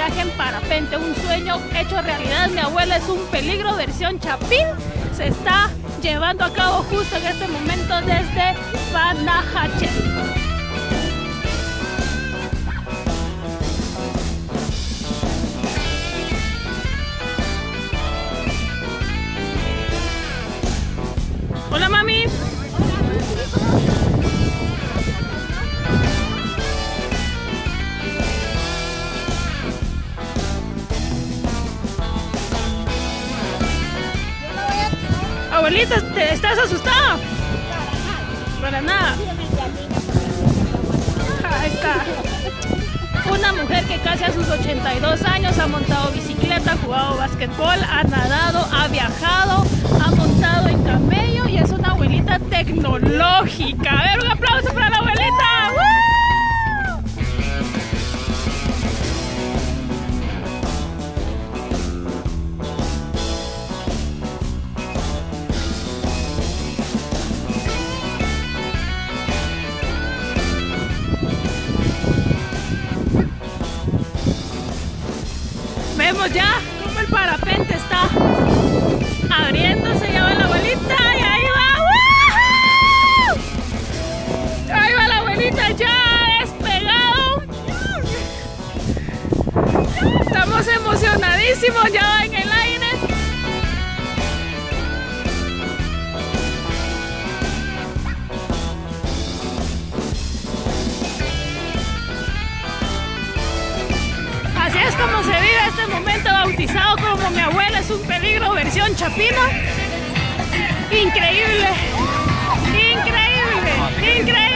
viaje en parapente, un sueño hecho realidad. Mi abuela es un peligro versión Chapín. Se está llevando a cabo justo en este momento desde Panajachel. Hola, mami. Abuelita, ¿estás asustada? Para nada. Ahí está. Una mujer que casi a sus 82 años ha montado bicicleta, ha jugado básquetbol, ha nadado, ha viajado, ha montado en camello y es una abuelita tecnológica. A ver, un aplauso para la abuelita. ¡Woo! Vemos ya cómo el parapente está abriéndose, ya va la abuelita y ahí va. ¡Woo! Ahí va la abuelita, ya ha despegado. Estamos emocionadísimos, ya va en el aire. Así es como se vive este momento, bautizado como Mi Abuela es un Peligro versión Chapina. Increíble, increíble, increíble.